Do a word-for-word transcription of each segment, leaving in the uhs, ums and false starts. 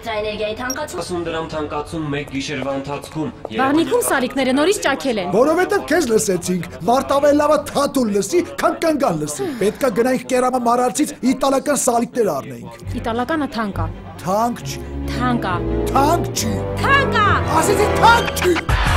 էլեկտրաէներգիայի թանկացում։ Ասում դրամ թանկացում մեկ գիշերվա ընթացքում։ Վաղնիքում սալիկները նորից ճաքել են։ Որովհետև քեզ լսեցինք, մարտավեն լավը թաթուլ լսի, քան կնգան լսի։ Պետքա գնայինք կերամը մարարցից իտալական սալիկներ առնեինք։ Իտալականը թանկ է։ Թանկ չի։ Թանկ է։ Թանկ չի։ Թանկ է։ Ասեցի թանկ չի։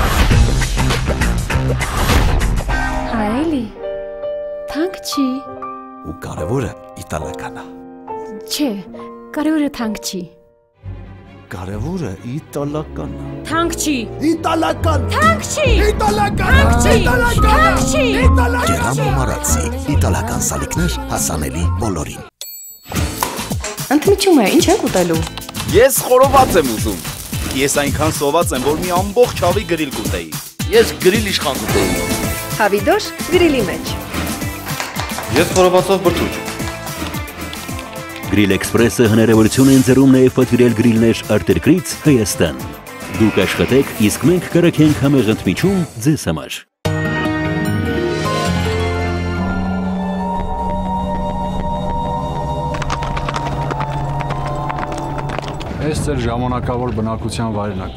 Հա էլի։ Թանկ չի։ Ու կարևորը իտալական է։ Չէ, կարևորը թանկ չի։ Կարևորը իտալական է։ Թանկ չի։ Italakan! Թանկչի! Italakan! Թանկչի! Italakan! Ջերամո Մարացի, իտալական սալիկներ հասանելի բոլորին։ Ընդմիջում է, ինչ եք ուտելու։ Ես խորոված եմ ուզում։ Ես այնքան սոված եմ, որ մի ամբողջ հավի գրիլ կուտեի։ Ես գրիլ իշխան կուտեի։ Հավիդոշ գրիլի մեջ։ Ես խորովածով բրդուճ։ Գրիլ Էքսպրեսը հնարավորություն են ձեռում նաև պատվիրել գրիլներ արտերկրից Հայաստան։ Դուք աշխատեք, իսկ մենք կրակենք համեղ ընդմիջում ձեզ համար։ Այս ձեր ժամանակավոր բնակության վայրն է։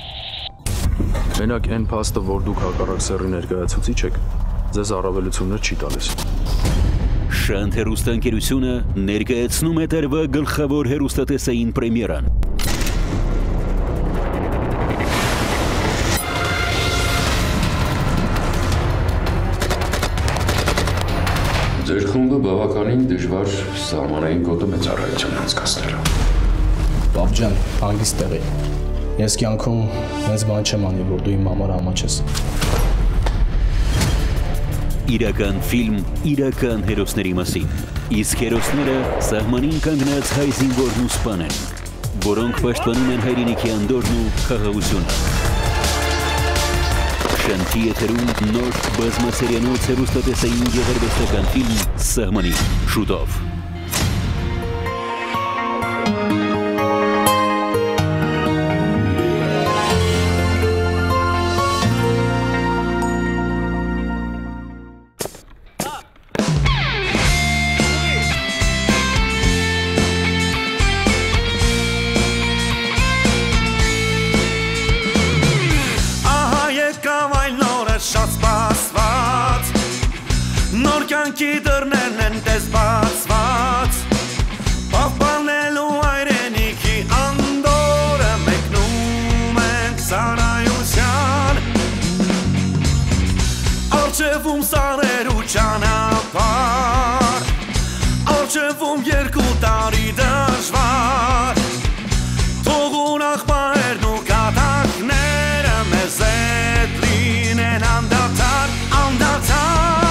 Մենակ այն փաստը, որ դուք հակառակ սեռի ներկայացուցիչ եք, ձեզ առավելություններ չի տալիս։ Շանթ հեռուստաընկերությունը ներկայացնում է տարվա գլխավոր հեռուստատեսային պրեմիերան։ Ձեր խումբը բավականին դժվար սահմանային կոդը մեծ առայություն անցկացնել։ Բաբ ջան, հանգիստ տեղի։ Ես կյանքում մեծ բան չեմ անի, որ դու իմ համար ամաչես։ Իրական ֆիլմ իրական հերոսների մասին, իսկ հերոսները սահմանին կանգնած հայ զինվորն ու սպան են, որոնք պաշտպանում են հայրենիքի անդորն ու խաղաղությունը։ Շանթի եթերում նոր բազմասերիանոց հեռուստատեսային գեղարվեստական ֆիլմ «Սահմանին» շուտով։ Կյանքի դռներն են տես բացված, պահպանելու հայրենիքի անդորը մեկնում ենք սարայության, առջևում սարեր ու ճանապարհ, առջևում երկու տարի դժվար, թողուն աղբայրն ու կատակները մեզ հետ լինեն անդադար, անդադար։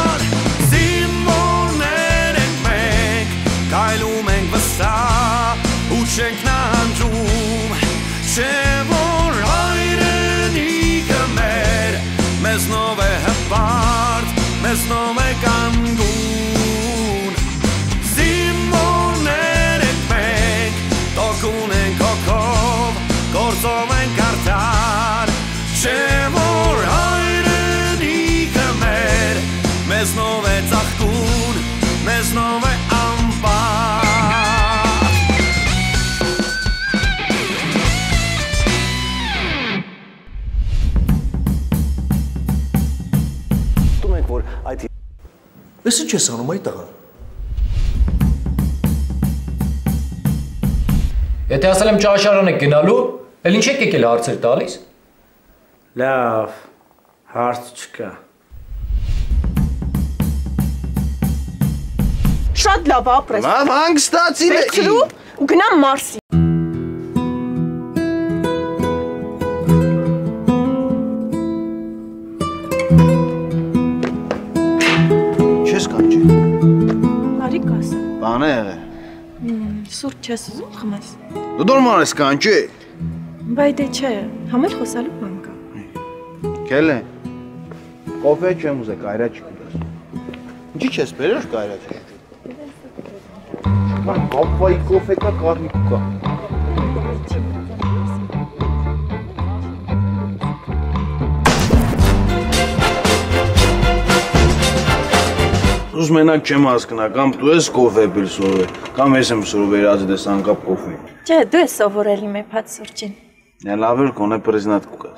Չենք նանջում, չէ որ հայրենիքը մեր, մեզնով է հպարտ, մեզնով է կանգուն, զինվորներ ենք մենք, տոկուն ենք հոգով, գործով ենք արդար, չէ որ հայրենիքը մեր, մեզնով է ծաղկուն, մեզնով է ամպար։ Ես ինչ ես անում այդ աղան։ Եթե ասել եմ ճաշարան եք գնալու, էլ ինչ եք եկել հարցեր տալիս։ Լավ, հարց չկա։ Շատ լավ ապրես։ Մամ հանգստացիր է։ Վերցրու ու գնամ Մարսի։ Բան է եղել։ Սուրճ չես ուզում խմես։ Դու դուրմար ես կանչի։ Բայց դե չէ, համել խոսալու բան կա։ Քելե։ Կոֆե չեմ ուզեք, այրաչ կուտես։ Ինչի չես բերել կայրաչ։ Ման կոֆեի կոֆե կա, կարմիկ կա։ Դուս մենակ չեմ հասկնա, կամ դու ես կոֆե բիլ սովորել, կամ ես եմ սովորել ազդես անկապ կոֆե։ Չէ, դու ես սովորել իմ էփած սուրճին։ Նա լավ էր կոնե պրեզնատ կուկաս։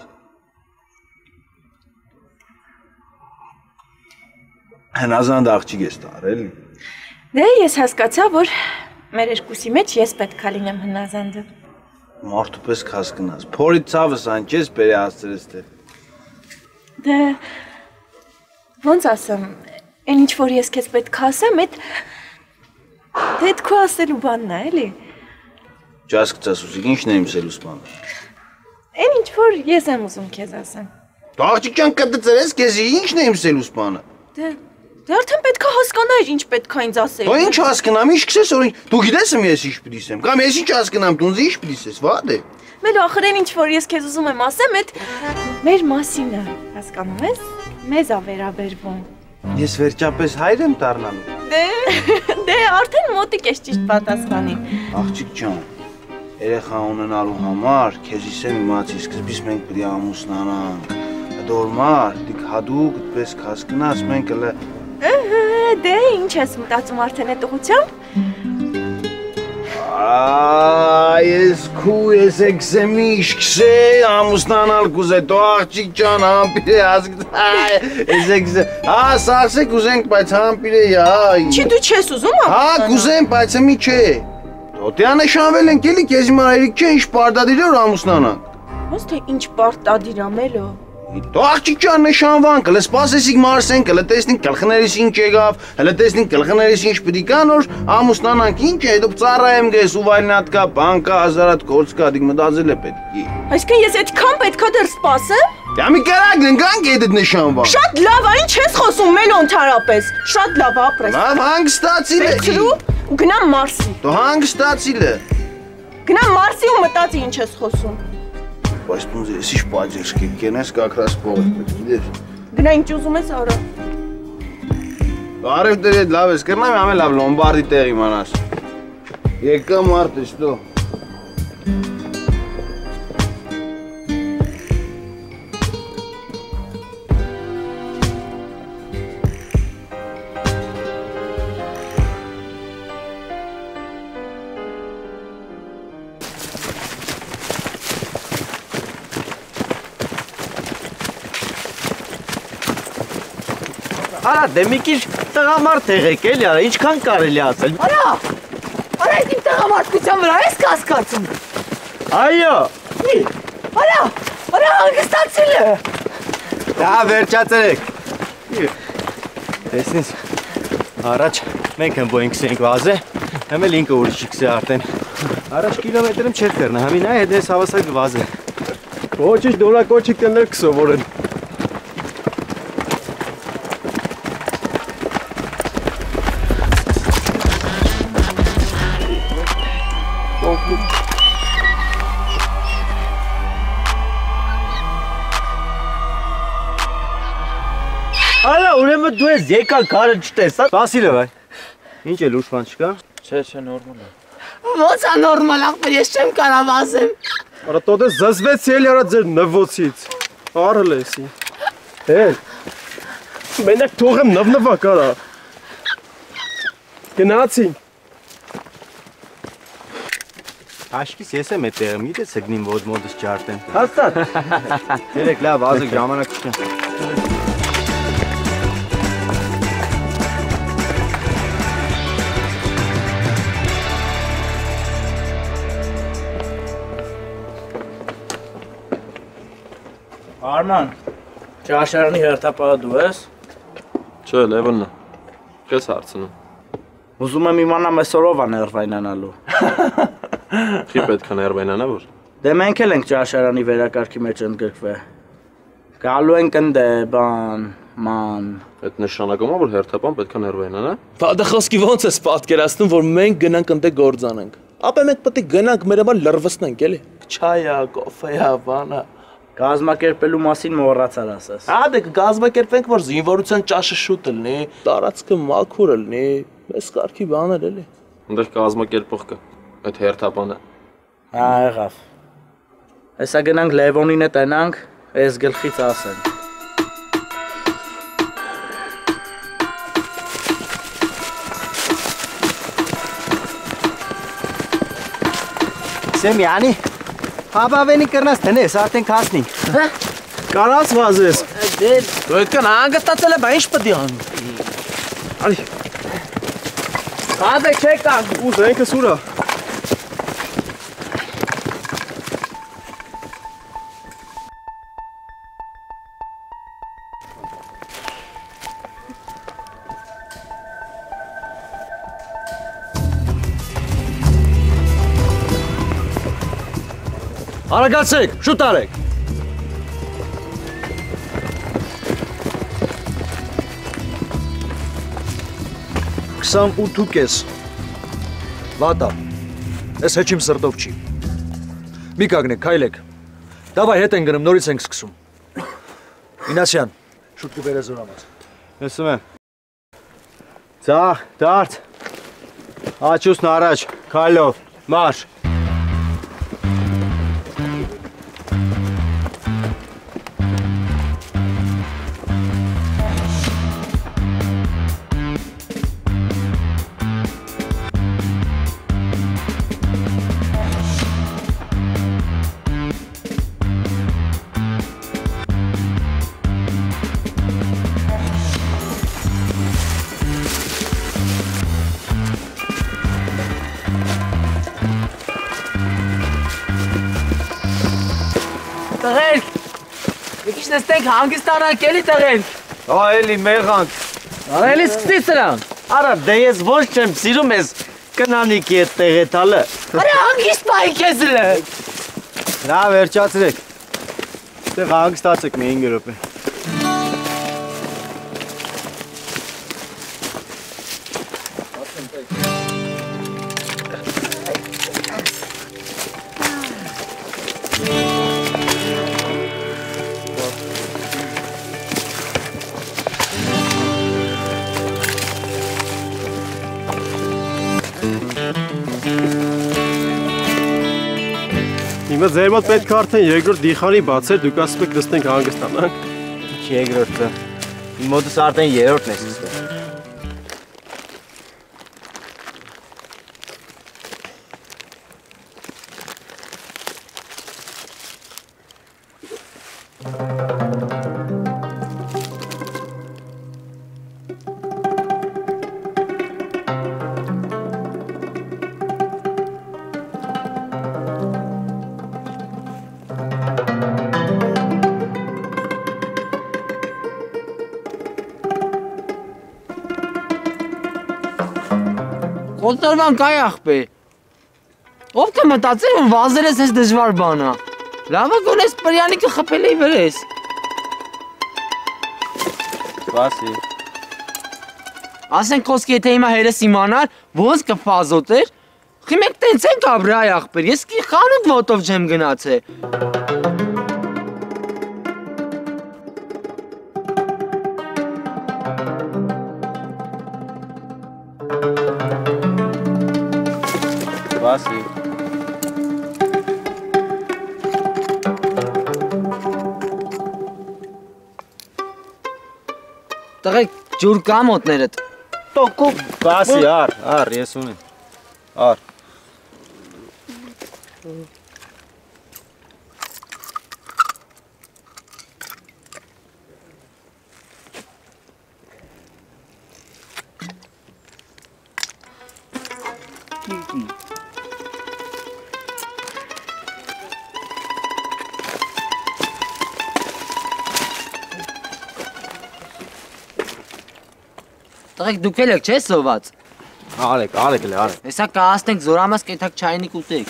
Հնազանդ աղջիկ ես տարել։ Դե ես հասկացա, որ մեր երկուսի մեջ ես պետք է լինեմ հնազանդը։ Մարդու պես կհասկնաս, փորի ցավս անջես բերի հասցրես թե։ Դե ոնց ասեմ, այն ինչ որ ես քեզ պետք է ասեմ, այդ դե այդ քո ասելու բանն է, էլի։ Ճասկծաս ուզիկ, ի՞նչն է իմ սելուս բանը։ Այն ինչ որ ես եմ ուզում քեզ ասեմ։ Դու աղջիկ ջան կտծրես քեզ, ի՞նչն է իմ սելուս բանը։ Դե Դե արդեն պետք է հասկանայր ինչ պետք է ինձ ասել։ Դու ինչ հասկանամ, ինչ քսես որ դու գիտես եմ ես ինչ պիտի ասեմ, կամ ես ինչ հասկանամ, դու ինչ պիտի ասես, վատ է։ Մելո ախրեն ինչ որ ես քեզ ուզում եմ ասեմ, այդ մեր մասին է, հասկանում ես։ Մեզ է վերաբերվում։ Ես վերջապես հայր եմ դառնալու։ Դե դե արդեն մոտիկ ես ճիշտ պատասխանին։ Աղջիկ ջան, երեխա ունենալու համար քեզ իսեմ իմացի, սկզբից մենք պիտի ամուսնանանք։ Դորմար, դիք հադուկ դպես հասկնաս, մենք էլ Դե ինչ ես մտածում արդեն այդ ուղղությամբ։ Այս քու ես էքսեմի իշքսե ամուսնանալ կուզե, դու աղջիկ ջան համպիր է հասկնա, ես էքսե, հա սարսեք ուզենք, բայց համպիր է, հա։ Չի դու չես ուզում ամուսնանալ։ Հա կուզեմ, բայց մի չէ։ Դոտի անեշանվել ենք էլի, քեզ իմ հայրիկ չէ, ինչ պարտադիր է որ ամուսնանանք։ Ոնց թե ինչ պարտադիր է մելո։ Դու աղջիկ ջան նշանվանք, հələ սպասեցիք մարսենք, հələ տեսնենք գլխներիս ինչ եղավ, հələ տեսնենք գլխներիս ինչ պիտի կան, որ ամուսնանանք, ինչ է, դու ծառա եմ գես ու վայրենատկա, բանկա, հազարատ կորցկա, դիք մտածել է պետք է։ Այսինքն ես այդքան պետք է դեռ սպասեմ։ Դե մի կերակ գնանք այդ նշանվան։ Շատ լավ է, ինչ ես խոսում մելո ընդհանրապես։ Շատ լավ ապրես։ Լավ հանգստացիլ է։ Ու գնամ մարսի։ Դու հանգստացիլ է։ Գնամ մարսի ու մտածի ինչ ես խոսում։ Բայց դու ես ինչ պատժես կենես կակրաս փողը, գիտես։ Գնա ինչ ուզում ես արա։ Արև դեր այդ լավ ես կրնամ, ամեն լավ լոմբարդի տեղ իմանաս։ Եկա մարդ ես դու։ Արա, դե մի քիչ տղամարդ եղեք էլի, արա, ինչքան կարելի ասել։ Արա, արա այդ իմ տղամարդկության վրա ես կասկածում։ Այո։ Արա, արա հանգստացել է։ Դա վերջացրեք։ Տեսնես, առաջ մենք եմ բոյինգս ենք վազե, հեմ էլ ինքը ուրիշ իքսե արդեն։ Առաջ կիլոմետրում չեր կրնա, համին այ հետ ես հավասակ վազե։ Ոչիշ դոլակոչիկ տներ կսովորեն։ Արա, ուրեմն դու ես եկա կարը չտեսա։ Վասիլև այ։ Ինչ է լուրջ բան չկա։ Չէ, չէ, նորմալ է։ Ո՞նց է նորմալ ախպեր, ես չեմ կարող ասեմ։ Արա տոդե զզվեցի էլի արա ձեր նվոցից։ Արել էսի։ Էլ։ Մենակ թողեմ նվնվա կարա։ Գնացին։ Աշկիս ես եմ այդ տեղը, մի դես եկնիմ ոդ մոդս չարտեմ։ Հաստատ։ Երեք լավ, ազգ ժամանակ չկա։ Արման, ճաշարանի հերթապահը դու ես։ Չէ, Լևոնն է։ Քեզ հարցնում։ Ուզում եմ իմանամ այսօրով է ներվայնանալու։ Չի պետք է ներվայնանա որ։ Դե մենք էլ ենք ճաշարանի վերակարգի մեջ ընդգրկվել։ Գալու ենք ընդ բան, ման։ Այդ նշանակում է որ հերթապահն պետք է ներվայնանա։ Դա խոսքի ոնց ես պատկերացնում, որ մենք գնանք ընդ գործանենք։ Ապա մենք պետք է գնանք մեր համար լրվսնենք, էլի։ Չայա, կոֆեյա, բանա։ Կազմակերպելու մասին մոռացար ասես։ Հա, դե կազմակերպենք, որ զինվորության ճաշը շուտ լինի, տարածքը մաքուր լինի, մեզ կարգի բաներ էլի։ Այնտեղ կազմակերպող կա, այդ հերթապանը։ Հա, եղավ։ Հեսա գնանք Լևոնին է տենանք, ես գլխից ասենք։ Գիտեմ, Յանի, հապավենի կրնաս տնես, արդեն կասնինք։ Կարաս վազես։ Դեր, դու այդքան անգտացել է, բա ինչ պետք է անում։ Արի։ Կազը չեք կան։ Ու զենքը սուրա։ Արագացեք, շուտ արեք։ քսանութ ու կես։ Վատա, ես հեչիմ սրտով չի։ Մի կագնեք, քայլեք։ Դավայ հետ են գնում, նորից ենք սկսում։ Մինասյան, շուտ կբերես զորամաս։ Լսում եմ։ Ձախ, դարդ։ Աչուսն առաջ, քայլով, մարշ։ Տղերք, եկիշ նստենք հանգստանանք էլի տղերք։ Ա էլի մեղանք։ Էլի սկսի սրան։ Արա դե ես ոչ չեմ սիրում ես կնանիքի հետ տեղը տալը։ Արա հանգիստ պայի քեզ լը։ Նա վերջացրեք։ Դե հանգստացեք մի հինգ րոպե։ Հիմա ձեր մոտ պետք է արդեն երկրորդ դիխանի բացեր, դուք ասում եք նստենք հանգստանանք։ Ինչ երկրորդը։ Իմ մոտս արդեն երրորդն է սկսվել։ Ոտորվան կայ աղբեր։ Ով կմտածեր, որ վազել ես ես դժվար բանա։ Լավը գոնես պրյանիկը խպել էի վրես։ Սպասի։ Ասենք խոսքի եթե հիմա հերս իմանար, ոնց կփազոտեր, խի մենք տենց ենք ապրի այ աղբեր, ես կի խանութ ոտով չեմ գնացել։ Սպասի։ Տղեկ ջուր կա մոտներդ։ Տոկու բասի, ար, ար, ես ունեմ, ար։ Տղեկ դուք էլ եք չես սոված։ Արեք, արեք էլ, արեք։ Հեսա կահաստենք զորամաս կետակ չայնիկ ուտեք։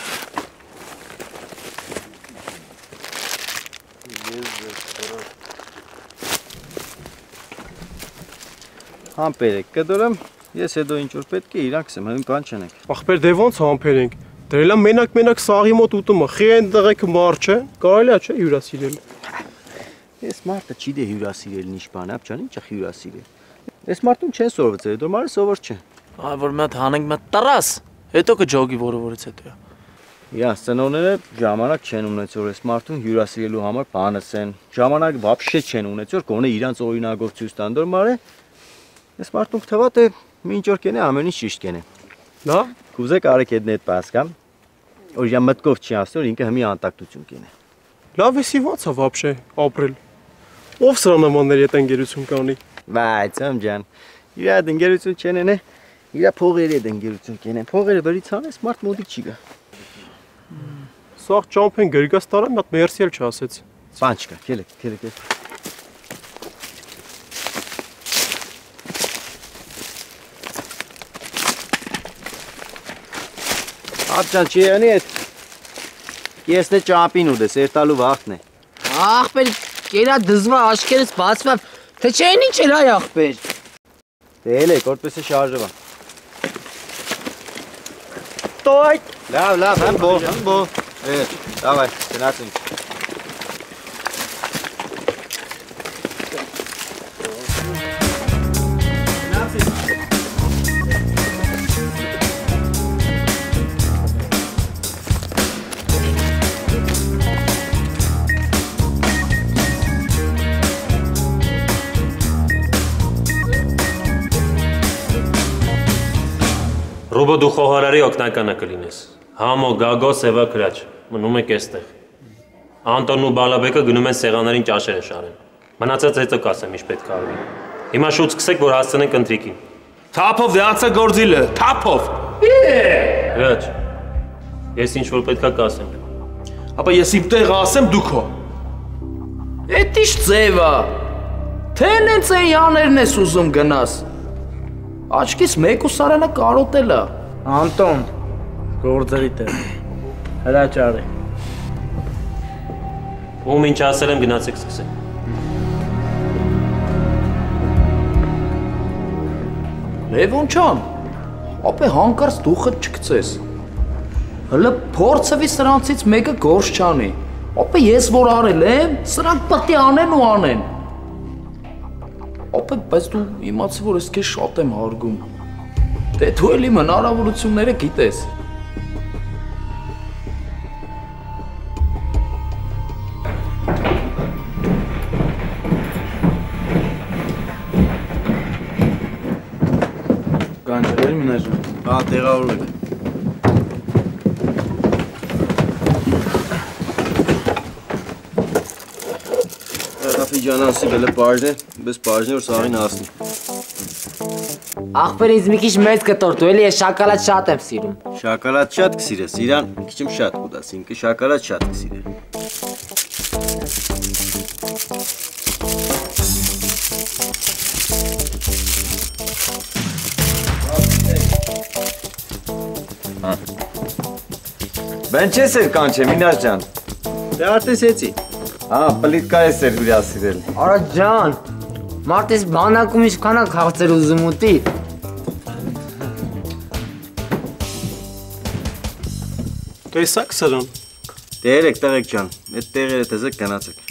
Համպերեք, կդորեմ, ես հետո ինչ-որ պետք է իրանք սեմ, հին բան չենեք։ Ախպեր դե ոնց համպեր ենք, դրելա մենակ-մենակ սաղի մոտ ուտումը, խի են դղեքը մար չէ, կարելի է չէ հյուրասիրել։ Ես մարդը չի դե հյուրասիրել ինչ բան, ապչան ինչ է հյուրասիրել։ Ես մարդուն չեն սովորեցել, դու մարը սովոր չէ։ Այ որ մի հատ հանենք մի հատ տարաս, հետո կջոգի որը-որից հետո։ Իա, ծնողները ժամանակ չեն ունեցել, ես մարդուն հյուրասիրելու համար բանս են, ժամանակ վաբշե չեն ունեցել, գոնե իրանց օրինագով ցույց տան, դու մարը ես մարդուն կթվա թե մինչ օր կենե ամեն ինչ ճիշտ կենե։ Լավ, կուզեք արեք հետն այդ պասկամ։ Օրիա մտքով չի ասում, ինքը հիմի անտակտություն կինի։ Լավ էսի ո՞նց է вообще ապրել։ Ով սրա նմանների հետ ընկերություն կանի։ Բայց ամ ջան, իր հետ ընկերություն չենեն է, իր փողերի հետ ընկերություն կենեն։ Փողերը բերից անես, մարդ մոտիկ չի գա։ Սաղ ճամփեն գրգաս տարա, մի հատ մերսի էլ չասեց։ Բան չկա, քելեք, քելեք։ Աբջան չի անի այդ։ Ես դե ճամփին ուդես, երտալու վախտն է։ Ախպեր, կերա դզվա աշկերս բացվա, թե չէին ինչ էր այ ախպեր։ Դե ելեք, որպես է շարժվա։ Տոյ։ Լավ, լավ, հմբո, հմբո։ Է, դավայ, գնացինք։ Ռուբո դու խոհարարի օգնականը կլինես։ Համո, Գագո, Սևա, Քրաչ, մնում եք էստեղ։ Անտոնն ու Բալաբեկը գնում են սեղաններին ճաշերը շարեն։ Մնացած հետո կասեմ ինչ պետք է արվի։ Հիմա շուտ սկսեք, որ հասցնենք ընթրիքին։ Թափով դարձա գործիլը, թափով։ Քրաչ, ես ինչ որ պետք է կասեմ։ Ապա ես իմ տեղը ասեմ դու քո։ Էդ ի՞նչ ձև է։ Թե նենց էի աներն ես ուզում գնաս։ Աչքիս մեկ ու սարանը կարոտել է։ Անտոն, գործերի տեղ, հրաճարի։ Ում ինչ ասել եմ գնացեք սկսեք։ Լևոն չան, ապե հանկարծ դուխը չկծես։ Հլը փորձվի սրանցից մեկը գործ չանի։ Ապե ես որ արել եմ, սրանք պետք է անեն ու անեն։ Ապա բայց դու իմացի որ ես քեզ շատ եմ հարգում։ Դե դու էլի հնարավորությունները գիտես։ Գանջել մնաժում։ Հա, տեղավորվել է։ Ջանանսի գելը պարժն է, բես պարժն է, որ սաղին ասնի։ Ախպեր ինձ մի քիչ մեծ կտոր, դու էլի ես շակալատ շատ եմ սիրում։ Շակալատ շատ կսիրես, իրան մի քիչ շատ կուտաս, ինքը շակալատ շատ կսիրե։ Բեն չես էր կանչե, մինաշ ջան։ Դե արտեսեցի։ Հա, պլիտկա ես էր հյուրասիրել։ Արա ջան, մարդես բանակում ինչքան քաղցր ուզում ուտի։ Տեսակ սրան։ Տերեք, տղեկ ջան, այդ տեղերը տեզեք գնացեք։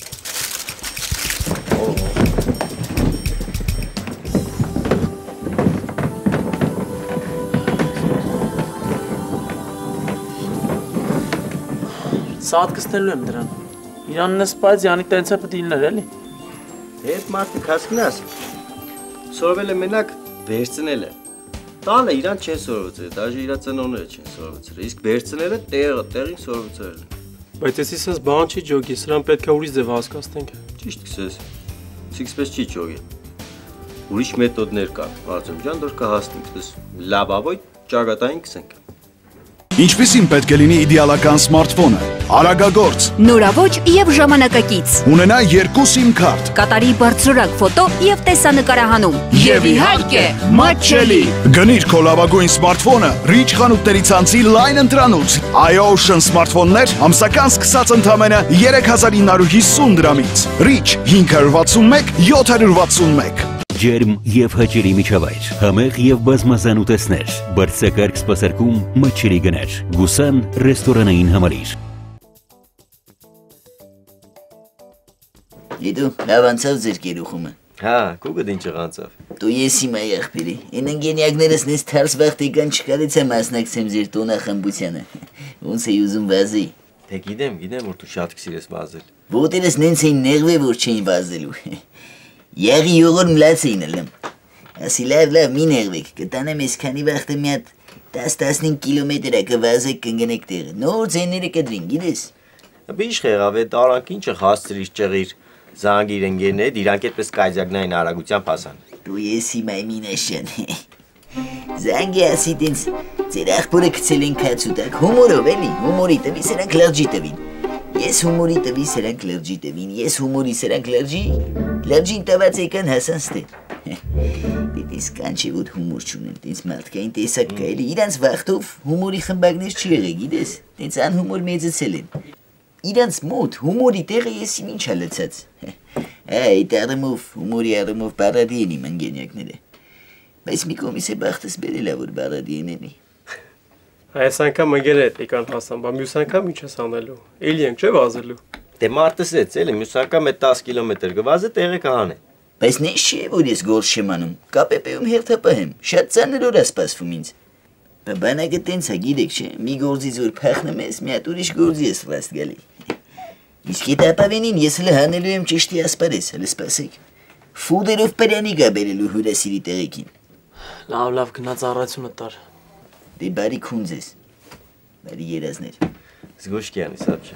Սաատ կստելու եմ դրան։ Իրանն ես պայց յանի տենց է պտիլներ էլի։ Հետ մարդը կասկնաս, սորվել է մենակ վերցնել է։ Տանը իրան չեն սորվցրել, դաժե իրա ծնողները չեն սորվցրել, իսկ վերցնելը տեղը, տեղին սորվցրել են։ Բայց ես իսես բան չի ջոգի, սրան պետք է ուրիշ ձև հասկացնենք։ Ճիշտ կսես, սիքսպես չի ջոգի։ Ուրիշ մեթոդներ կան, Արձեմ ջան, դոր կհասնենք, դες լավավոյ ճակատային կսենք։ Ինչպիսին պետք է լինի իդեալական սմարթֆոնը, արագագործ, նորավոճ և ժամանակակից, ունենա երկու սիմ քարտ, կատարի բարձրորակ ֆոտո և տեսանկարահանում, և իհարկե մատչելի։ Գնիր քո լավագույն սմարթֆոնը Rich խանութների ցանցի լայն ընտրանուց, iOcean սմարթֆոններ ամսական սկսած ընդամենը երեք հազար ինը հարյուր հիսուն դրամից, Rich հինգ հարյուր վաթսունմեկ յոթ հարյուր վաթսունմեկ։ Ջերմ և հաճելի միջավայր, համեղ և բազմազան ուտեսներ, բարձրակարգ սպասարկում մատչելի գներ, Գուսան ռեստորանային համալիր։ Իդու, լավ անցավ ձեր կերուխումը։ Հա, կուգդ ինչ ղանցավ։ Դու ես իմ այ աղբերի, են ընգենյակներս նես թարս վաղտեկան չկարից եմ ասնակցեմ ձեր տոնախմբությանը, ոնց էի ուզում վազի։ Թե գիտեմ, գիտեմ, որ դու շատ կսիրես վազել։ Ոտերս նենց էին նեղվե, որ չէին վազելու։ Եղի յուղոր մլաց էին ըլում։ Ասի լավ, լավ, մի նեղվեք, կտանեմ ես քանի վաղտը մի հատ տասն-տասնհինգ կիլոմետր է կվազեք կընկնեք տեղը, նոր ձենները կդրին, գիտես։ Բիշ եղավ, այդ արանք ինչը խաստրից ճղիր, զանգիր ընկերներ, իրանք այդպես կայզակնային արագությամբ հասան։ Դու ես հիմա Մինաշյան։ Զանգի ասիդ ինձ, ձեր աղբորը գցել են քացուտակ, հումորով էլի, հումորի տվի, սրանք լրջի տվին։ Ես հումորի տվի, սրանք լրջի տվին, ես հումորի, սրանք լրջի, լրջին տված եկան հասան ստեղ։ Դիտիս կանչի ոտ հումոր չունեն, տենց մարդկային տեսակ կա էլի, իրանց վաղթով հումորի խմբակներ չի եղե, գիտես, տենց անհումոր մեծացել են։ Իրանց մոտ հումորի տեղը եսին ինչ հալացած։ Այդ առումով, հումորի առումով բարադի են իմ ընկերներները։ Բայց մի կողմից է բախտս բերել է, որ բարադի ենենի։ Այս անգամ ընկեր հետ եկան հասան, բա մյուս անգամ ինչ ես անելու, էլի ենք չէ վազելու։ Դե մարդս էց էլի, մյուս անգամ այդ տասը կիլոմետր կվազը տեղը կհանե։ Բայց նես չի է, որ ես գործ չեմ անում, կապեպեում հերթապահեմ, շատ ծանր օր է սպասվում ինձ։ Բա բանակը տենց է, գիտեք չէ, մի գործից որ փախնում ես, մի հատ ուրիշ գործի ես վաստ գալի։ Իսկ այդ ապավենին ես հլը հանելու եմ ճիշտի ասպարես, հլը սպասեք։ Ֆուդերով պրյանի գա բերելու հյուրասիրի տեղեքին։ Լավ, լավ, գնաց առայցունը տար։ Դե բարի քունձ ես, բարի երազներ։ Զգոշկի անիս, ապչը։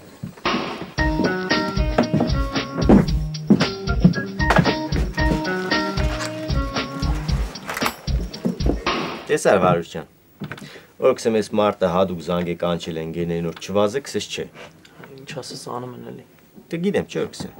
Տեսար վարուշ ջան, որ կսեմ ես մարդը հադուկ զանգե կանչել են գեներին որ չվազը կսես չէ։ Ինչ ասես անում են էլի։ Դե գիտեմ, չէ որ կսեմ։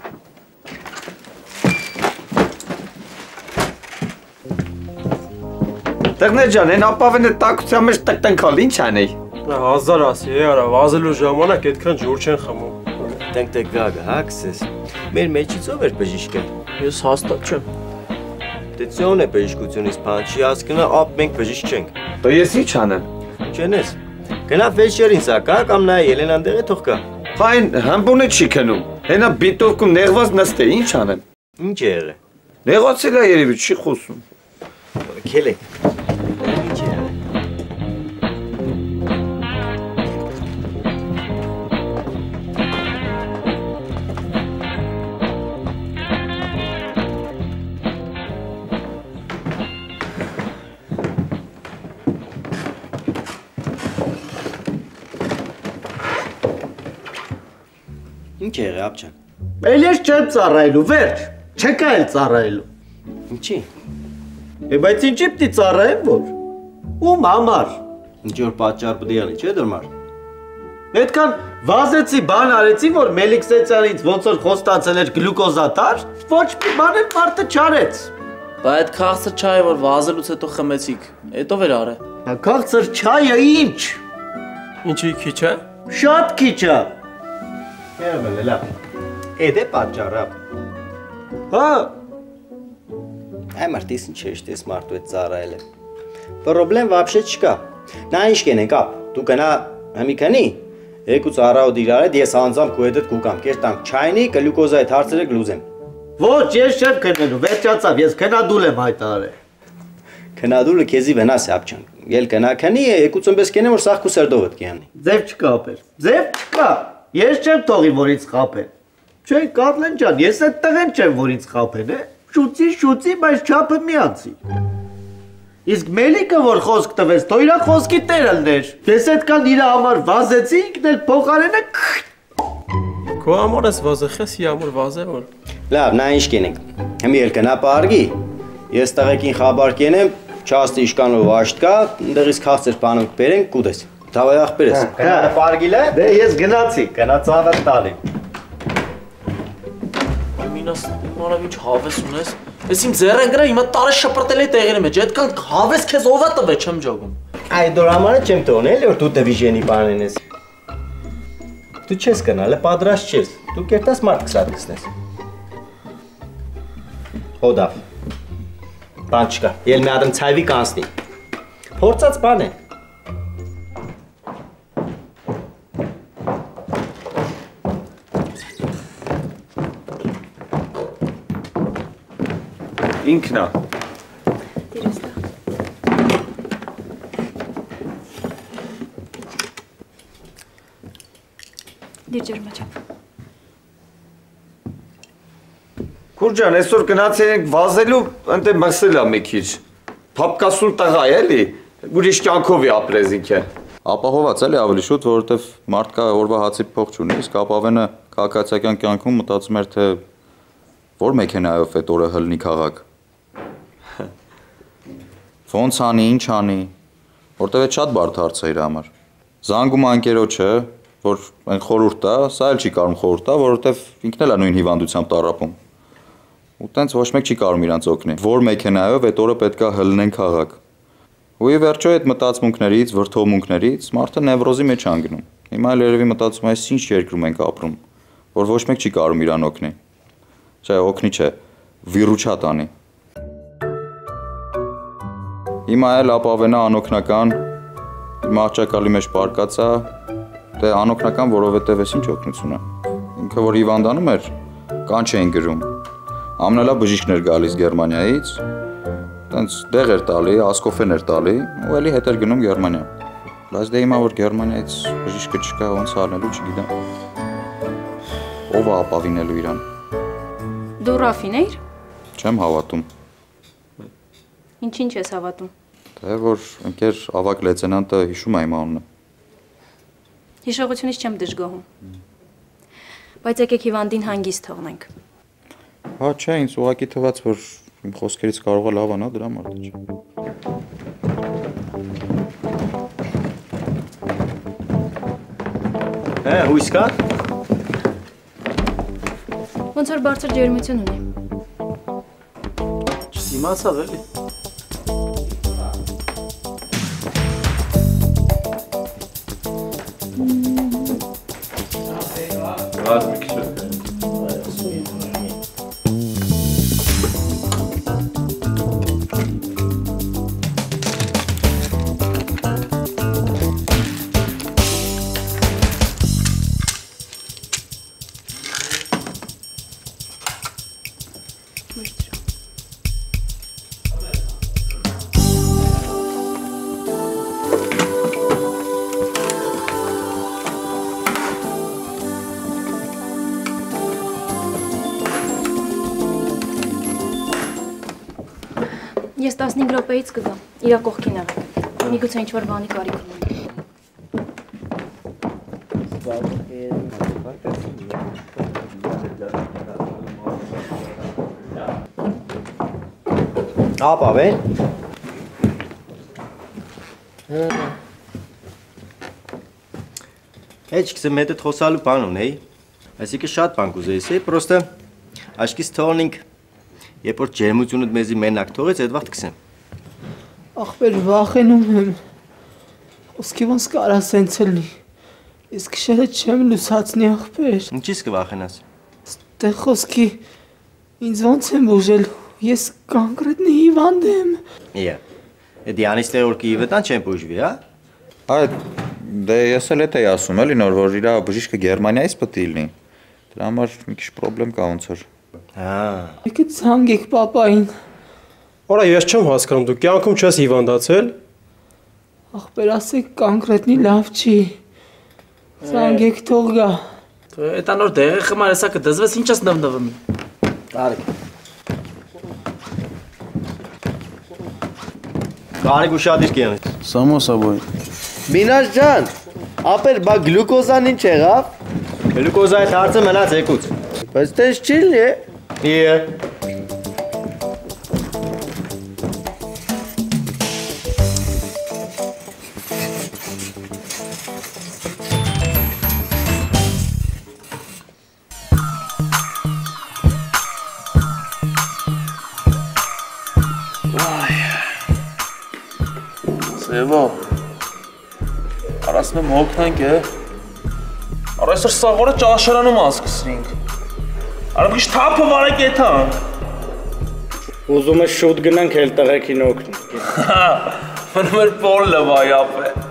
Տղներ ջան, են ապավենը տակության մեջ տնքալ, ինչ անեի։ Հազար ասի, է արա, վազելու ժամանակ այդքան ջուր չեն խմում։ Տնք-տեք գագը, հա կսես։ Մեր մեջից ով էր բժիշկը։ Ես հաստատ չեմ։ Դե ծյոն է բժշկությունից պան չի ասկնա, ապ մենք բժիշկ չենք։ Դե ես ինչ անեմ։ Չենես, գնա վեշերին սակա, կամ նա Ելենան դեղը թող կա։ Խայն համբունը չի քնում, հենա բիտովքում նեղված նստե, ինչ անեմ։ Ինչ է եղե։ Նեղացել է երևի, չի խոսում։ Քել է։ Ինչ է եղե ապչան։ Էլ ես չեմ ծառայելու, վերջ, չկա էլ ծառայելու։ Ինչի։ Է բայց ինչի պիտի ծառայեմ որ։ Ում համար։ Ինչ որ պատճառ պիտի եղի, չէ դրմար։ Այդքան վազեցի բան արեցի, որ Մելիքսեցյանից ոնց որ խոստացել էր գլյուկոզատար, ոչ մի բան էլ մարդը չարեց։ Բա այդ քաղցր չայը որ վազելուց հետո խմեցիք, հետո վեր արե։ Քաղցր չայը ինչ։ Ինչի քիչ է։ Շատ քիչ է։ Երբ է լավ։ Էդ է պատճառը։ Հա։ Այ մարդիս ինչ է, ես մարդու հետ ծառայել եմ։ Պրոբլեմ вообще չկա։ Նա ինչ կենենք ապ։ Դու գնա համի քանի։ Երկու ծառայով իրար հետ ես անձամբ քո հետ կուկամ, կերտանք չայնի, գլյուկոզայի հարցերը գլուզեմ։ Ոչ, ես չեմ քնելու, վերջացավ, ես քնադուլ եմ հայտարարել։ Քնադուլը քեզի վնաս է ապչան։ Ել կնա քանի, երկու ծնբես կենեմ որ սաղ քու սերդովդ կյանի։ Ձև չկա ապեր։ Ձև չկա։ Ես չեմ թողի որ ինձ խափեն։ Չէ, Կառլեն ջան, ես այդ տղեն չեմ որ ինձ խափեն, է։ Շուծի, շուծի, բայց չափը միացի։ Իսկ Մելիքը որ խոսք տվեց, թող իր խոսքի տերը լներ։ Ես այդքան իր համար վազեցի, ինքն էլ փոխարենը Քո համար ես վազը, խես համար վազե որ։ Լավ, նա ինչ կենենք։ Հիմի էլ կնա պարգի։ Ես տղեկին խաբար կենեմ, չաստի իշկանով աշտկա, ընդեղից քաղցր բանոք բերենք, կուտես։ Դավայ աղբեր ես։ Գնա պարգիլ է։ Դե ես գնացի, գնաց ավը տալի։ Մինաս, մարավ ինչ հավես ունես։ Ես իմ ձեռեն գրա հիմա տարը շպրտել է տեղերի մեջ, այդքան հավես քեզ ով է տվել, չեմ ջոգում։ Այդ դոր համարը չեմ թողնել, որ դու դիվիժենի բանեն ես։ Դու չես կնալը, պատրաստ չես։ Դու կերտաս մարդ կսատ կսնես։ Հոդավ։ Բան չկա, ել մի ադմ ցայվի կանցնի։ Փորձած բան է։ Ինքնա։ Տիրոստա։ Դիր ջերմաչապ։ Քուրջան, այսօր գնացել ենք վազելու, ընտե մսել է մի քիչ։ Փապկասուլ տղա է էլի։ Ուրիշ կյանքով է ապրես ինքը։ Ապահոված էլի ավելի շուտ, որովհետև մարդկա օրվա հացի փող չունի, իսկ ապավենը քաղաքացիական կյանքում մտածում էր, թե որ մեքենայով այդ օրը հլնի քաղաք։ Ոնց անի, ինչ անի, որտեվ այդ շատ բարդ հարց է իր համար։ Զանգում անկերոջը, որ այն խորհուրդ տա, սա էլ չի կարում խորհուրդ տա, որովհետև ինքն էլ է նույն հիվանդությամբ տառապում։ Ու տենց ոչ մեկ չի կարում իրանց օգնի։ Որ մեքենայով այդ օրը պետքա հլնեն քաղաք։ Ու ի վերջո այդ մտածմունքներից, վրդովմունքներից մարդը նևրոզի մեջ անգնում։ Հիմա էլ երևի մտածում այս ինչ երկրում ենք ապրում, որ ոչ մեկ չի կարում իրան օգնի։ Չէ, օգնի չէ, վիրուչա տանի։ Հիմա էլ ապավենա անօգնական, իր մահճակալի մեջ պարկած է, դե անօգնական, որովհետև էս ինչ օգնություն է։ Ինքը որ հիվանդանում էր, կանչ էին գրում։ Ամենալավ բժիշկն էր գալիս Գերմանիայից, տենց դեղ էր տալի, ասկոֆեն էր տալի, ու էլի հետ էր գնում Գերմանիա։ Բայց դե հիմա որ Գերմանիայից բժիշկը չկա, ոնց անելու չգիտեմ։ Ով է ապավինելու իրան։ Դու Ռաֆին էիր։ Չեմ հավատում։ Ինչ-ինչ ես հավատում։ Թե որ ընկեր ավագ լեյտենանտը հիշում է իմ անունը։ Հիշողությունից չեմ դժգոհում։ Բայց եկեք հիվանդին հանգիստ թողնենք։ Հա, չէ, ինձ ուղղակի թվաց, որ իմ խոսքերից կարող է լավանա դրա մարդը չէ։ Հե, հույս կա։ Ոնց որ բարձր ջերմություն ունի։ Չդիմացավ էլի։ Գազ մի քիչ։ Ես տասնհինգ րոպեից կգամ, իրա կողքին եղեք, միգուցե ինչ-որ բանի կարիք ունի։ Ապավ է։ Հետ չքսը մետը խոսալու բան ունեի, այսիկը շատ բան կուզեիս էի, պրոստը աշկիս թողնինք Երբ որ ջերմությունդ մեզի մենակ թողեց, այդ վաղտ կսեմ։ Ախպեր վախենում եմ, ոսկի ոնց կարա սենց լնի, իսկ շերը չեմ լուսացնի ախպեր։ Ինչիս կվախենաս։ Ստե խոսքի, ինձ ոնց եմ բուժել, ես կոնկրետնի հիվանդ եմ։ Իա, էդի անիստեղ որ կիվետան չեմ բուժվի, հա։ Այդ, դե ես էլ էտ էի ասում էլի նոր, որ իրա բժիշկը Գերմանիայից պտի լինի, դրա համար մի քիչ պրոբլեմ կա ոնց որ։ Եկեք զանգեք պապային։ Արա ես չեմ հասկանում, դու կյանքում չես հիվանդացել։ Ախպեր ասեք կոնկրետնի լավ չի։ Զանգեք թող գա։ Այդ անոր դեղը խմար հեսա կդզվես ինչ ես նվնվում։ Կարիք։ Կարիք ուշադիր կյանից։ Սամոսա բոյ։ Մինաշ ջան, ապեր բա գլուկոզան ինչ եղավ։ Գլուկոզայի հարցը մնաց եկուց։ Բայց տես չի լի։ Իե։ Սևա, արասմ եմ հոգնանք է, առ այսր սաղորը ճաշարանում ասկսրինք, արամ կիշ թապը վարեք եթանք։ Ուզում ես շուտ գնանք էլ տղեկին օգնի։ Մնում էր պոլ լվայ ապ է։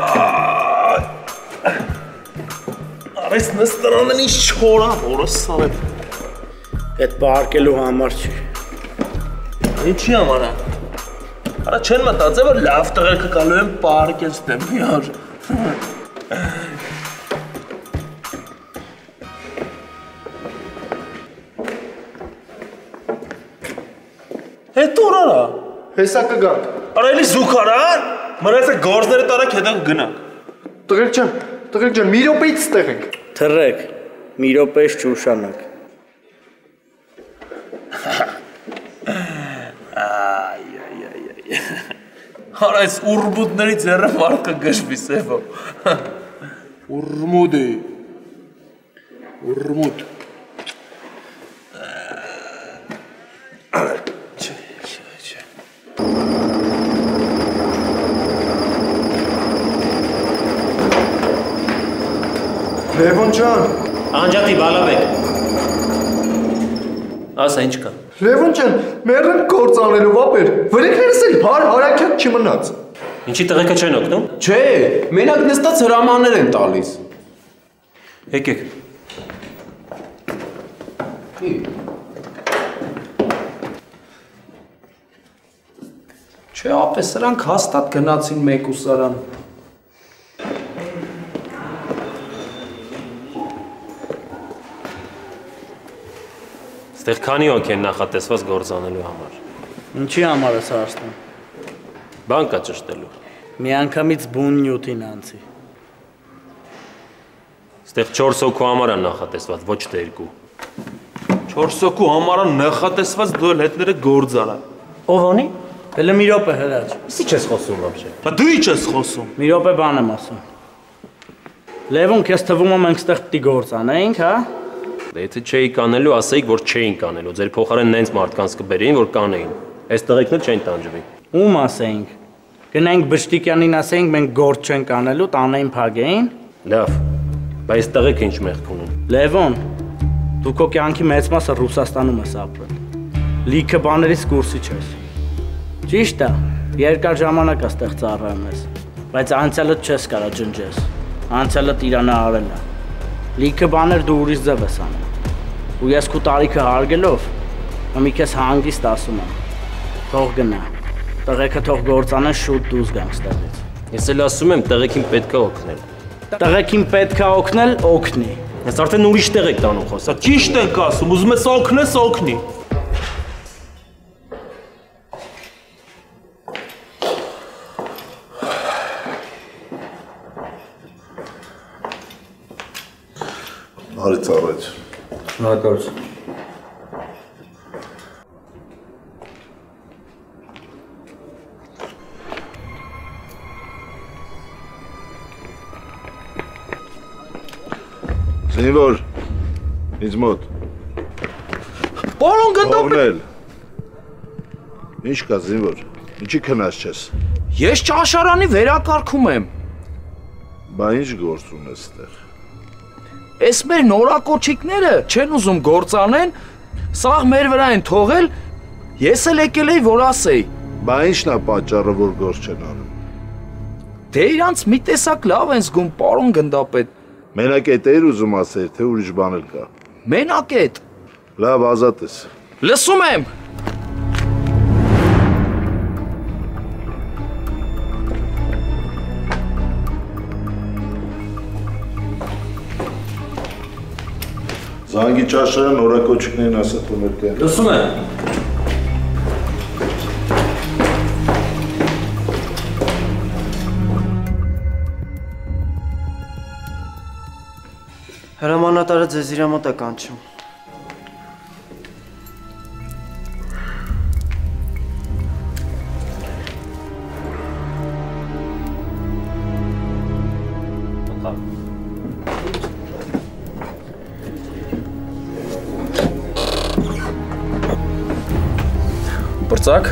Առ այս նստրանն ինչ չորա, որս սարև։ Այդ պարկելու համար չի։ Ինչի համար է։ Արա չեն մտածել, որ լավ տղեր կգալու են պարկել ստեմ միար։ Հետ ուր արա։ Հեսա կգանք։ Արա էլի զուք արան։ Մնացեք գործները տարեք հետո գնանք։ Տղեկ ջան, տղեկ ջան, մի րոպեից ստեղենք։ Թռեք, մի րոպեից չուշանակ։ Այ այ այ այ։ Հար այս ուրմուտների ձեռը մարդը գշվի սևո։ Ուրմուտ է։ Ուրմուտ։ Լևոն ջան, Անջատի բալաբեկ։ Ասա ինչ կա։ Լևոն ջան, մերն գործ անելով ապեր, վրեքներս էլ հար հարակյակ չմնաց։ Ինչի տղեկը չեն օգնում։ Չէ, մենակ նստած հրամաններ են տալիս։ Եկեք։ Չէ, ապե սրանք հաստատ գնացին մեկ ուսարան։ Ստեղ քանի օք են նախատեսված գործանելու համար։ Ինչի համար ես հարցնում։ Բան կա ճշտելու։ Միանգամից բուն նյութին անցի։ Ստեղ չորս հոգու համար են նախատեսված, ոչ թե երկու։ չորս հոգու համար են նախատեսված դու էլ հետները գործ արա։ Ով անի։ Հələ մի րոպե հրաչ։ Իսի չես խոսում вообще։ Բա դու ի՞նչ ես խոսում։ Մի րոպե բան եմ ասում։ Լևոն, քեզ թվում է մենք ստեղ պիտի գործ անենք, հա։ Դե եթե չէիք անելու, ասեիք, որ չէինք անելու, ձեր փոխարեն նենց մարդկանց կբերեին, որ կանեին։ Այս տղեկն էլ չեն տանջվի։ Ում ասեինք։ Գնայինք Բշտիկյանին ասեինք մենք գործ չենք անելու, տանեին փագեին։ Լավ, բայց տղեկը ինչ մեղք ունեն։ Լևոն, դու քո կյանքի մեծ մասը Ռուսաստանում ես ապրել։ Լիքը բաներից կուրսի չես։ Ճիշտ է, երկար ժամանակ ես տեղ ծառայում ես, բայց անցյալդ չես կարա ջնջես։ Անցյալդ Իրանը արել է։ Լիքը բաներ դու ուրիշ ձև ես անում։ Ու ես քո տարիքը հարգելով, մի քեզ հանգիստ ասում եմ։ Թող գնա։ Տղեկը թող գործանեն շուտ դուրս գանք ստեղից։ Ես էլ ասում եմ, տղեկին պետք է օգնել։ Տղեկին պետք է օգնել, օգնի։ Ես արդեն ուրիշ տեղ եք տանում խոսա։ Ճիշտ ենք ասում, ուզում ես օգնես, օգնի։ Բարի ծառայց։ Շնորհակալություն։ Զինվոր, ինձ մոտ։ Պարոն գնդապետ։ Օգնել։ Ինչ կա զինվոր, ինչի քնած չես։ Ես ճաշարանի վերակարգում եմ։ Բա ինչ գործ ունես ստեղ։ Էս մեր նորակոչիկները չեն ուզում գործանեն, սաղ մեր վրա են թողել, ես էլ եկել էի, որ ասեի։ Բա ինչն է պատճառը, որ գործ չեն անում։ Դե իրանց մի տեսակ լավ են զգում, պարոն գնդապետ։ Մենակ էդ էիր ուզում ասել, թե ուրիշ բան էլ կա։ Մենակ էդ։ Լավ, ազատ ես։ Լսում եմ։ Զանգի ճաշարը նորակոչիկներին ասա թողնել կեն։ Լսում եմ։ Հրամանատարը ձեզ իրա մոտ է կանչում։ Պրծակ։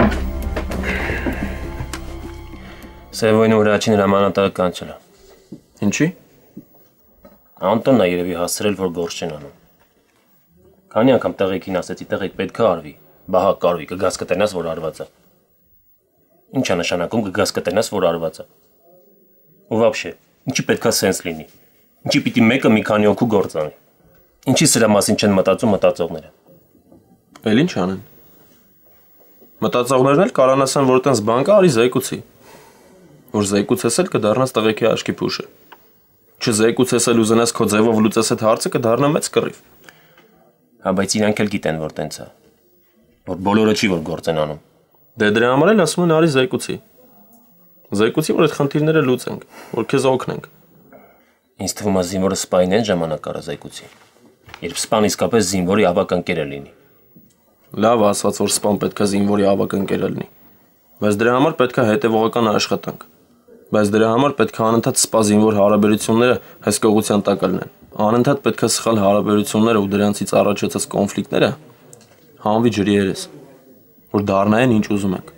Սևոյնու հրաչին հրամանատարը կանչել է։ Ինչի։ Անտոնն է երևի հասցրել, որ գործ չեն անում։ Քանի անգամ տղեկին ասեցի, տղեկ պետք է արվի, բահա կարվի, կգաս կտենաս, որ արված է։ Ինչ է նշանակում կգաս կտենաս, որ արված է։ Ու վաբշե, ինչի պետք է սենս լինի։ Ինչի պիտի մեկը մի քանի օքու գործ անի։ Ինչի սրա մասին չեն մտածում մտածողները։ Էլ ինչ անեն։ Մտածողներն էլ կարան ասան, որ տենց բան կա, արի զայկուցի։ Որ զայկուցես էլ կդառնաս տղեկի աշկի փուշը։ Չզայկուցես էլ ուզենաս քո ձևով լուծես այդ հարցը կդառնա մեծ կռիվ։ Հա, բայց իրանք էլ գիտեն, որ տենց է։ Որ բոլորը չի որ գործ են անում։ Դե դրա համար էլ ասում են արի զայկուցի։ Զեկուցի, որ այդ խնդիրները լուծենք, որ քեզ օգնենք։ Ինձ թվում է զինվորը սպային են ժամանակ առա զեկուցի։ Երբ սպան իսկապես զինվորի ավակ ընկերը լինի։ Լավ ասված, որ սպան պետք է զինվորի ավակ ընկերը լինի։ Բայց դրա համար պետք է հետևողական աշխատանք։ Բայց դրա համար պետք է անընդհատ սպա զինվոր հարաբերությունները հսկողության տակ լինեն։ Անընդհատ պետք է սխալ հարաբերությունները ու դրանցից առաջացած կոնֆլիկտները հանվի ջրի երես, որ դառնային ինչ ուզում եք։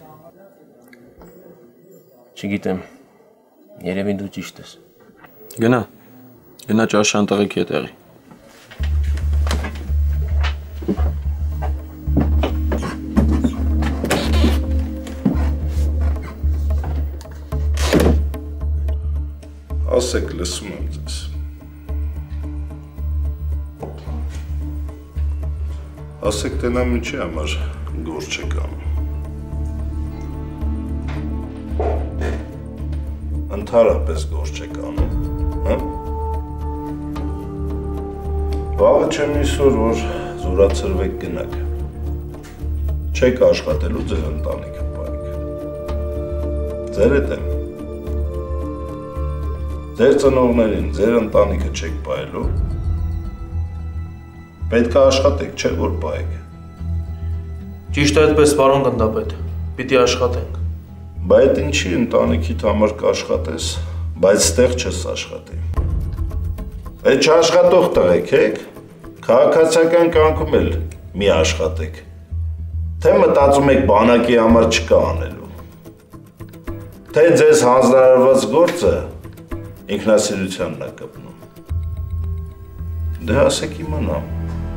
Չգիտեմ, երևի դու ճիշտ ես։ Գնա, գնա ճաշան տղեկ ետեղի։ Ասեք, լսում եմ ձեզ։ Ասեք, տենամ ինչի համար գործ չեք անում։ Ընդհանրապես գործ չեք անում, հա՞։ Վաղը չեմ իսօր, որ զորացրվեք գնաք։ Չեք աշխատելու ձեր ընտանիքը պայք։ Ձեր հետ եմ։ Ձեր ծնողներին, ձեր ընտանիքը չեք պայելու։ Պետք է աշխատեք, չէ՞ որ պայեք։ Ճիշտ է այդպես, պարոն գնդապետ, պիտի աշխատենք։ Բայց ինչի ընտանիքիդ համար կաշխատես, բայց ստեղ չես աշխատի։ Այդ չաշխատող տղեկ եք, քաղաքացիական կյանքում էլ մի աշխատեք։ Թե մտածում եք բանակի համար չկա անելու։ Թե ձեզ հանձնարարված գործը ինքնասիրությանն է կպնում։ Դե ասեք իմանամ։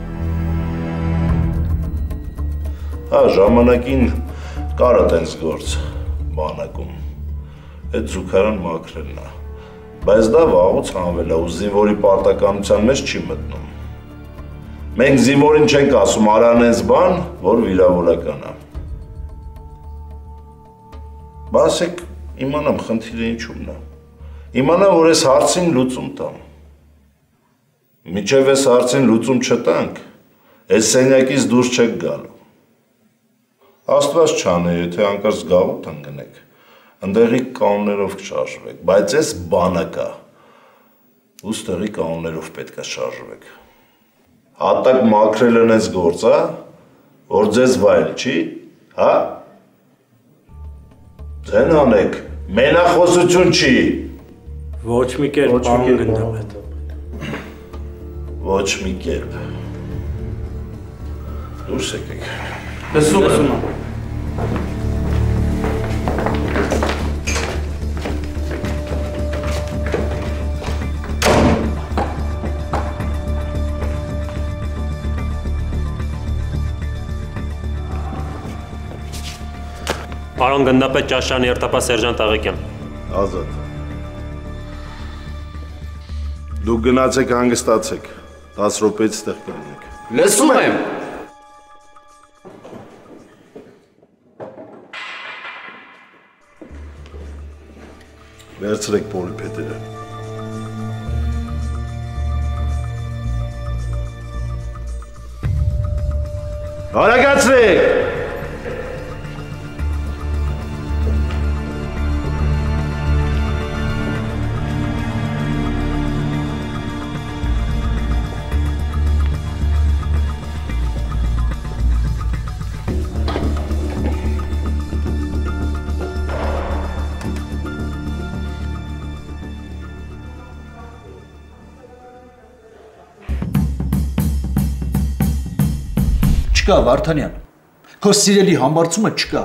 Հա, ժամանակին կար այդպես գործ բանակում։ Այդ զուգարան մաքրելն է։ Բայց դա վաղուց հանվել է ու զինվորի պարտականության մեջ չի մտնում։ Մենք զինվորին չենք ասում արանենց բան, որ վիրավորական է։ Բա ասեք իմանամ խնդիրը ինչու՞մն է։ Իմանամ, որ այս հարցին լուծում տամ։ Միջև այս հարցին լուծում չտանք, այս սենյակից դուրս չեք գալու։ Աստված չանե, եթե անկարծ գաղութ ընկնեք, ընդեղի կանոններով կշարժվեք, բայց այս բանակա, ուստեղի կանոններով պետք է շարժվեք։ Հատակ մաքրելն այս գործ, հա, որ ձեզ վայել չի, հա։ Ձեն անեք, մենախոսություն չի։ Ոչ մի կերպ, պարոն գնդապետ։ Ոչ մի կերպ։ Դուրս եկեք։ Լսում եմ։ Պարոն գնդապետ ճաշան երթապահ սերժանտ Աղեկյան։ Ազատ։ Դուք գնացեք հանգստացեք, տասը րոպեից ստեղ կլինեք։ Լսում եմ։ Վերցրեք պոլիպետերը։ Արագացրեք։ Չկա, Վարդանյան, քո սիրելի համբարձումը չկա։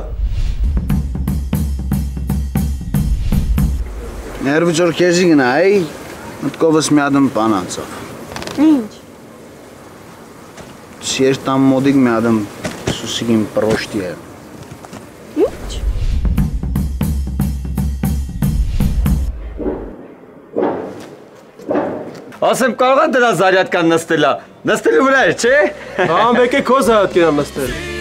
Ներվի ձոր քեզի գնայի, մտքովս մի ադմ բան անցավ։ Ինչ։ Սիրտամ մոդիկ մի ադմ սուսիկին պրոշտի է։ Ինչ։ Ասեմ կարող եմ դրա զարյատկան նստելա, նստելու վրա էր, չէ։ Համ բեկե քո զարյատկան նստել։